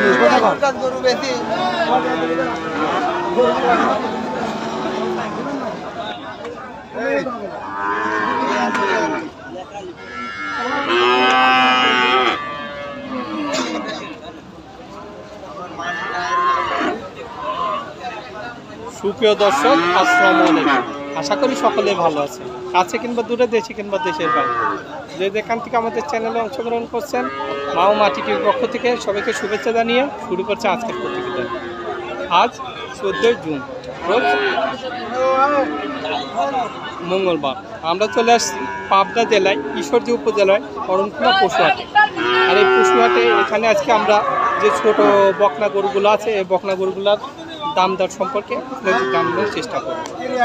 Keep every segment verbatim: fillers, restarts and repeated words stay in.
গরু বেশি সুপ্রিয় দর্শক, আসসালামু আলাইকুম। আশা করি সকলে ভালো আছে, কাছে কিংবা দূরে, দেশে কিংবা দেশের বাইরে, যে যেখান থেকে আমাদের চ্যানেলে অংশগ্রহণ করছেন, মা ও মাটি টিভির পক্ষ থেকে সবাইকে শুভেচ্ছা জানিয়ে শুরু করছে আজকের প্রতিবেদন। আজ চোদ্দোই জুন, রোজ মঙ্গলবার। আমরা চলে আসছি পাবনা জেলায় ঈশ্বরদী উপজেলায় করণখোলা পশুহাটে। আর এই পশুহাটে এখানে আজকে আমরা যে ছোট বকনা গরুগুলো আছে, এই বকনা গরুগুলোর দাম দর সম্পর্কে জানানোর চেষ্টা করব।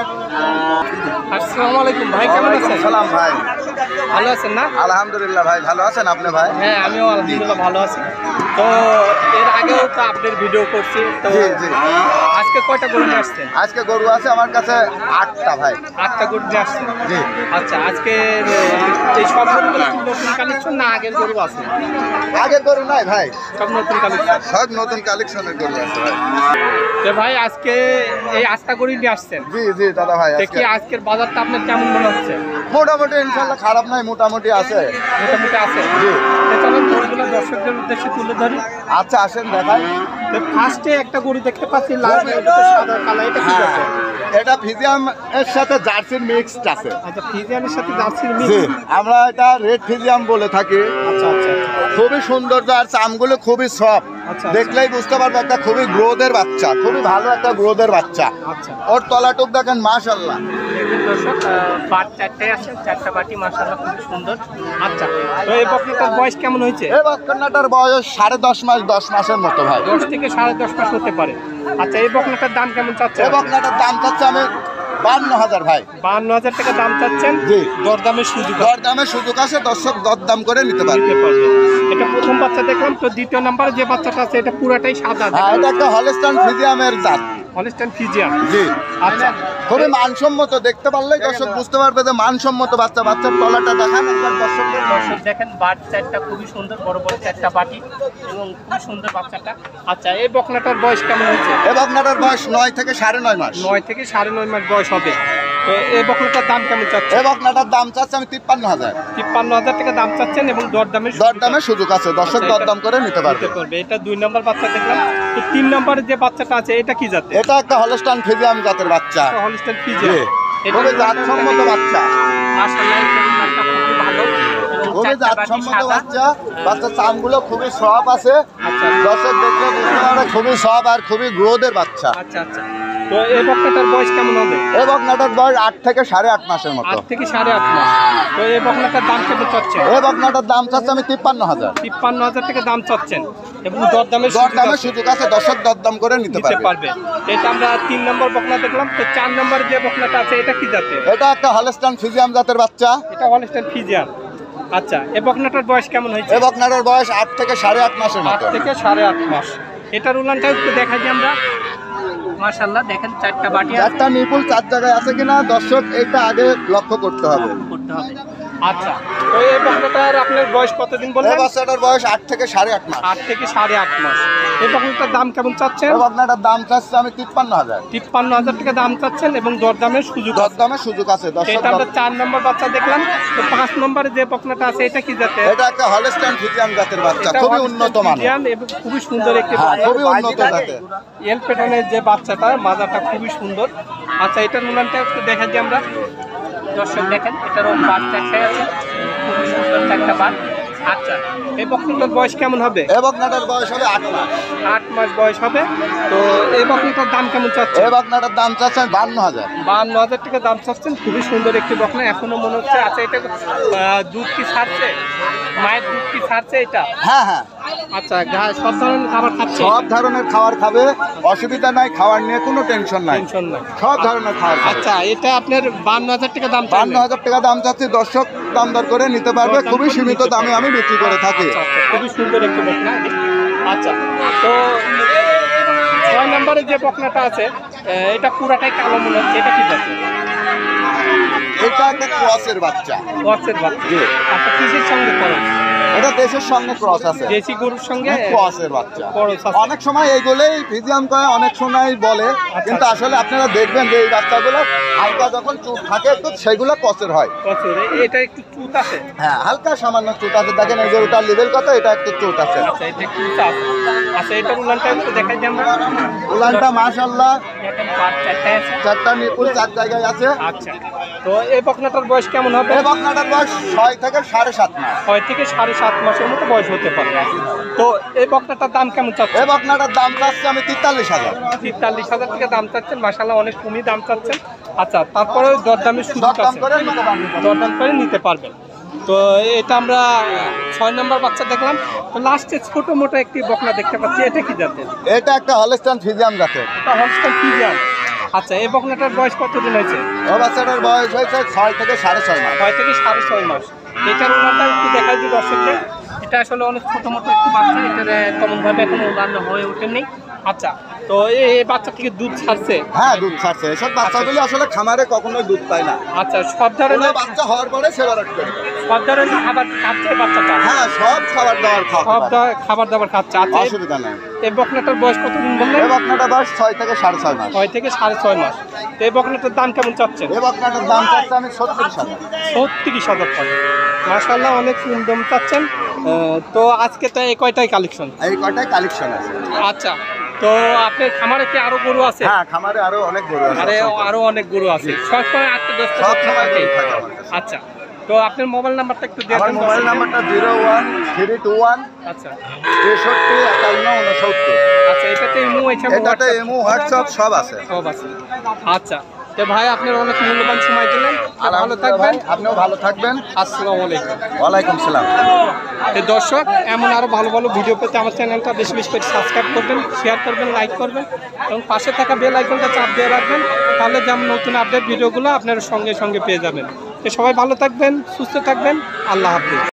আসসালামু আলাইকুম ভাই, কেমন আছেন? সালাম ভাই, ভালো আছেন না? আলহামদুলিল্লাহ ভাই, ভালো আছেন আপনি ভাই? হ্যাঁ, আমিও আলহামদুলিল্লাহ ভালো আছি। তো এর আগেও তো আপনাদের ভিডিও করছি, তো আজকে কয়টা গরু নিয়ে আসছেন? আজকে গরু আছে আমার কাছে আটটা ভাই। আটটা গরু নিয়ে আসছেন? জি। আচ্ছা, আজকে এই সব গরুগুলো কি নতুন কালেকশন না আগের গরু আছে? আগের গরু নাই ভাই, সব নতুন কালেকশন। সব নতুন কালেকশনের গরু আছে ভাই। তো ভাই আজকে এই আটটা গরু নিয়ে আসছেন? জি জি দাদা ভাই। দেখি আজকের বাজারটা আপনার কেমন মনে হচ্ছে? মোটামুটি ইনশাল্লাহ খারাপ নাই, মোটামুটি আছে। মোটামুটি আছে? জি। চলুন গরুগুলো দর্শকদের উদ্দেশ্যে তুলে ধরি। আচ্ছা আসেন দেখাই। ফার্স্টে একটা গরু দেখতে পাচ্ছি লাল সাদা কালো, এটা কি আছে? এটা ফিজিয়াম এর সাথে জার্সির মিক্সড আছে। আচ্ছা, ফিজিয়ামের সাথে জার্সির জি, মিক্স। আমরা এটা রেড ফিজিয়াম বলে থাকি। আচ্ছা আচ্ছা, খুবই সুন্দর, আর চামগুলো খুবই সফট। আচ্ছা, দেখলেই বুঝতে পারবে একটা খুবই গ্রোথের বাচ্চা, খুবই ভালো একটা গ্রোথের বাচ্চা। আচ্ছা, ওর তলাটুক দেখেন মাশাআল্লাহ। দেখুন দর্শক, বাট চারটায় আছে, চারটা বাটি মাশাআল্লাহ খুব সুন্দর। আচ্ছা, তো এই বকনাটার বয়স কেমন হয়েছে? এই বকনাটার বয়স সাড়ে দশ মাস, দশ মাসের মতো ভাই। দশ থেকে সাড়ে দশ মাস হতে পারে। আচ্ছা, এই বকনাটার দাম কেমন চাচ্ছেন? এই বকনাটার দাম চাচ্ছে আমি বান্ন হাজার ভাই। বান্ন হাজার টাকা দাম চাচ্ছেন? জি। দরদামের সুযোগ? দরদামের সুযোগ আছে, দর্শক দরদাম করে নিতে পারবে। এটা প্রথম বাচ্চা দেখলাম, তো দ্বিতীয় নাম্বারে যে বাচ্চাটা আছে এটা পুরাটাই সাদা। হ্যাঁ, এটা একটা হলস্টাইন ফিজিয়ামের জাত। Holstein Friesian? জি। আচ্ছা, খুবই মানসম্মত, দেখতে পারলেই দর্শক বুঝতে পারবে যে মানসম্মত বাচ্চা। বাচ্চার তলাটা দেখান একবার দর্শকদের। দর্শক দেখেন, বাট চারটা খুবই সুন্দর, বড় বড় চারটা বাটি এবং খুব সুন্দর বাচ্চাটা। আচ্ছা, এই বকনাটার বয়স কেমন হয়েছে? এই বকনাটার বয়স নয় থেকে সাড়ে নয় মাস। নয় থেকে সাড়ে নয় মাস বয়স হবে। তো এই বকনাটার দাম কেমন চাচ্ছে? এই বকনাটার দাম চাচ্ছে আমি তিপ্পান্ন হাজার। তিপ্পান্ন হাজার টাকা দাম চাচ্ছেন এবং দরদামের দরদামের সুযোগ আছে, দর্শক দরদাম করে নিতে পারবে। এটা দুই নম্বর বাচ্চা দেখলাম। তো তিন নম্বরের যে বাচ্চাটা আছে এটা কি জাতের? এটা একটা হলস্টাইন ফিজিয়াম জাতের বাচ্চা। Holstein Friesian. খুবই জাতসম্মত বাচ্চা। মাশাআল্লাহ, এটা নামটা খুবই ভালো এবং খুবই চারটা বাটি জাতসম্মত সাদা। বাচ্চা। বাচ্চার চামগুলো খুবই সফট আছে। আচ্ছা, দর্শক দেখলে বুঝতে পারবে খুবই সফট আর খুবই গ্রোথের বাচ্চা। আচ্ছা আচ্ছা। তো এই বকনাটার বয়স কেমন হবে? এই বকনাটার বয়স আট থেকে সাড়ে আট মাসের মতো। আট থেকে সাড়ে আট মাস। তো এই বকনাটার দাম কেমন চাচ্ছেন? এই বকনাটার দাম চাচ্ছে আমি তিপ্পান্ন হাজার। তিপ্পান্ন হাজার টাকা দাম চাচ্ছেন এবং দরদামের দরদামের সুযোগ আছে, দর্শক দরদাম করে নিতে নিতে পারবে। পারবে। এটা আমরা তিন নম্বর বকনা দেখলাম। তো চার নম্বর যে বকনাটা আছে এটা কি জাতের? এটা একটা হলস্টাইন ফিজিয়াম জাতের বাচ্চা। এটা হলস্টাইন ফিজিয়ান। আচ্ছা, এই বকনাটার বয়স কেমন হয়েছে? এই বকনাটার বয়স আট থেকে সাড়ে আট মাসের আট মতো। থেকে সাড়ে আট মাস। এটার উলানটা একটু দেখাই দিই আমরা। মাশাআল্লাহ, দেখেন চারটা বাটি আছে। চারটা নিপুল চার জায়গায় আছে কিনা দর্শক এটা আগে লক্ষ্য করতে হবে। করতে হবে। আচ্ছা, তো এই বকনাটার আপনার বয়স কতদিন এই বললেন? বাচ্চাটার বয়স আট থেকে সাড়ে আট মাস। আট থেকে সাড়ে আট মাস। এই বকনাটার দাম কেমন চাচ্ছেন? এই বকনাটার দাম চাচ্ছে আমি তিপ্পান্ন হাজার। তিপ্পান্ন হাজার টাকা দাম চাচ্ছেন এবং দরদামের সুযোগ আছে। দরদামের সুযোগ আছে, দর্শক। এটা আমরা চার নম্বর বাচ্চা দেখলাম। তো পাঁচ নম্বরে যে বকনাটা আছে এটা কি জাতের? এটা একটা হলস্টাইন ফিজিয়াম জাতের বাচ্চা, এটা খুবই হলস্টাইন উন্নত মানের ফ্রিজিয়ান এবং খুবই সুন্দর একটি হ্যাঁ, বাচ্চা। খুবই উন্নত জাতের। এল প্যাটার্নের যে বাচ্চাটা, মাজাটা খুবই সুন্দর। আচ্ছা, এটার উলানটা একটু দেখা দিই আমরা। দর্শক দেখেন, এটারও বাট চারটায় আছে, খুবই সুন্দর চারটা বাট। আচ্ছা, এই বকনাটার বয়স কেমন হবে? এই বকনাটার বয়স হবে আট মাস। আট মাস বয়স হবে। তো এই বকনাটার দাম কেমন চাচ্ছে? এই বকনাটার দাম চাচ্ছে আমি বান্ন হাজার। বান্ন হাজার টাকা দাম চাচ্ছেন। খুবই সুন্দর একটি বকনা, এখনো মনে হচ্ছে। আচ্ছা, এটা আহ, দুধ কি ছাড়ছে? মায়ের দুধ কি ছাড়ছে এটা? হ্যাঁ হ্যাঁ, আচ্ছা, ঘা- সব ধরনের খাবার খাচ্ছে? সব ধরনের খাবার খাবে, অসুবিধা নাই, খাওয়ার নিয়ে কোনো টেনশন নাই। টেনশন নাই। সব ধরনের খাবার খাবে। আচ্ছা, এটা আপনার বান্ন হাজার টাকা দাম বান্ন হাজার টাকা দাম চাচ্ছি, দর্শক দাম দর করে নিতে পারবে। দরদাম খুবই করে সীমিত নিতে দামে আমি বিক্রি করে থাকি। আচ্ছা, আচ্ছা, খুবই সুন্দর একটি বকনা। আচ্ছা, তো ছয় নম্বরে যে বকনাটা আছে আহ, এটা পুরাটাই কালো মনে হচ্ছে, এটা কি জাতের? এটা একটা ক্রসের বাচ্চা। ক্রসের বাচ্চা। জি। আচ্ছা, কিসের সঙ্গে খরচ? এটা দেশের সঙ্গে ক্রস আছে, দেশি গরুর সঙ্গে ক্রসের বাচ্চা। খরচ আছে। অনেক সময় এইগুলোই ফিজিয়াম করে, অনেক সময় বলে, কিন্তু আসলে আপনারা দেখবেন যে এই বাচ্চাগুলো হালকা যখন চুট থাকে একটু সেগুলো ক্রসের হয়। বছরে এটা একটু চুত আছে। হ্যাঁ, হালকা সামান্য চুট আছে। দেখেন এই গরুটার লেভেল কত, এটা একটু চুট আছে। আচ্ছা এটা একটু চুত আছে। আচ্ছা এটার উলানটা একটু দেখাই দিই আমরা। উলানটা মাশাআল্লাহ দেখেন পাঁচ চারটা আছে। চারটা নিপুল চার জায়গায় আছে। আচ্ছা তো এই বকনাটার বয়স কেমন হবে? এই বকনাটার বয়স ছয় থেকে সাড়ে সাত মাস। ছয় থেকে সাড়ে সাত মাসের মতো বয়স হতে পারে। তো এই বকনাটার দাম কেমন চাচ্ছে? এই বকনাটার দাম চাচ্ছি আমি তেতাল্লিশ হাজার। তেতাল্লিশ হাজার টাকা দাম চাচ্ছেন, মাশাআল্লাহ অনেক কমই দাম চাচ্ছেন। আচ্ছা তারপরে দরদামের সুযোগ দরদাম আছে, করে নিতে পারবেন। দরদাম করে নিতে পারবেন। তো এটা আমরা ছয় নম্বর বাচ্চা দেখলাম। তো লাস্টে ছোট মোটো একটি বকনা দেখতে পাচ্ছি, এটা কি জাতের? এটা একটা হলস্টাইন ফিজিয়াম জাতের। এটা হলস্টাইন ফ্রিজিয়ান। আচ্ছা এই বকনাটার বয়স কতদিন হয়েছে? এই বাচ্চাটার বয়স হয়েছে ছয় থেকে সাড়ে ছয় মাস। ছয় থেকে সাড়ে ছয় মাস। এটার উলানটা একটু দেখাই দিই দর্শকদের। এটা আসলে অনেক ছোট মোটো একটু বাচ্চা, এটার তেমনভাবে এখন উলান হয়ে ওঠেনি। আচ্ছা তো এই এই বাচ্চা থেকে দুধ ছাড়ছে? হ্যাঁ, দুধ ছাড়ছে। এসব বাচ্চাগুলি আসলে খামারে কখনোই দুধ পায় না। আচ্ছা সব ধরনের বাচ্চা হওয়ার পরে সেবার করবে। সব ধরনের খাবার খাচ্ছে বাচ্চাটা? হ্যাঁ, সব খাবার দাবার সব খাওয়া ধর- খাবার দাবার খাচ্ছে। আচ্ছা এই- অসুবিধা নেই। এই বকনাটার বয়স কতদিন বললেন? এই বকনাটার বয়স ছয় থেকে সাড়ে ছয় মাস। ছয় থেকে সাড়ে ছয় মাস। তো এই বকনাটার দাম কেমন চাচ্ছেন? এই বকনাটার দাম চাচ্ছে আমি সত্তর হাজার। ছত্রিশ হাজার টাকা। মাশাআল্লাহ অনেক কম দাম চাচ্ছেন। আহ, তো আজকে তো এই কয়টাই কালেকশন? এই কয়টাই কালেকশন আছে। আচ্ছা তো আপনার খামারে কি আরো গরু আছে? হ্যাঁ, খামারে আরো অনেক গরু আছে। আরে আরো অনেক গরু আছে, সবসময় আটটা দশটা সব গরু সময় থাকে। গরু থাকে আমার কাছে। আচ্ছা তো আপনার মোবাইল নাম্বারটা একটু দিয়ে আমার দেন মোবাইল দর্শকদের। নাম্বারটা zero one three two one আচ্ছা তেষট্টি একান্ন উনসত্তর। আচ্ছা এটাতে ইমো আছে, এটাতে এমও হোয়াটসঅ্যাপ সব আছে। সব আছে। আচ্ছা তো ভাই আপনার অনেক মূল্যবান সময় দিলেন, ভালো আলহামদুলিল্লাহ থাকবেন। ভাই, আপনিও ভালো থাকবেন। আসসালামু আলাইকুম। ওয়ালাইকুম সালাম। তো দর্শক এমন আরো ভালো ভালো ভিডিও পেতে আমার চ্যানেলটা বেশি বেশি করে সাবস্ক্রাইব করবেন, শেয়ার করবেন, লাইক করবেন এবং পাশে থাকা বেল আইকনটা চাপ দিয়ে রাখবেন। তাহলে যেমন নতুন আপডেট ভিডিওগুলো আপনারা সঙ্গে সঙ্গে পেয়ে যাবেন। তো সবাই ভালো থাকবেন, সুস্থ থাকবেন। আল্লাহ হাফেজ।